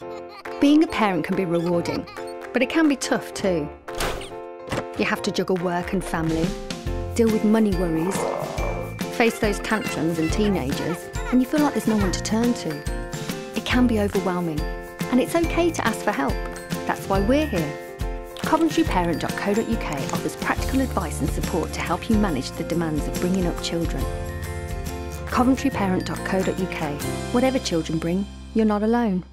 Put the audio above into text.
Being a parent can be rewarding, but it can be tough too. You have to juggle work and family, deal with money worries, face those tantrums and teenagers, and you feel like there's no one to turn to. It can be overwhelming, and it's okay to ask for help. That's why we're here. Coventryparent.co.uk offers practical advice and support to help you manage the demands of bringing up children. Coventryparent.co.uk. Whatever children bring, you're not alone.